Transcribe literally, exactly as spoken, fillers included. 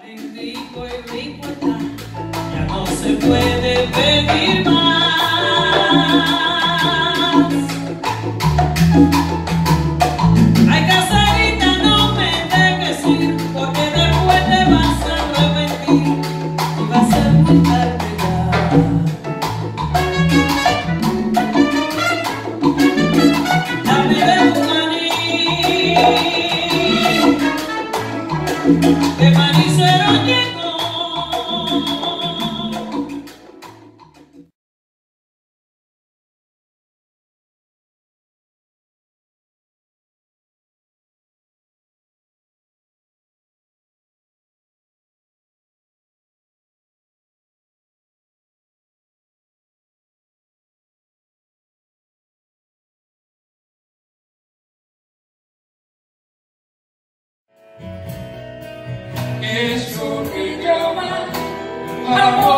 rico y rico está, ya no se puede pedir más. Ay, caserita, no me dejes ir, porque después te vas a arrepentir y va a ser muy tarde ya. Dame de tu maní, que manicero llegó. Eso que llaman amor.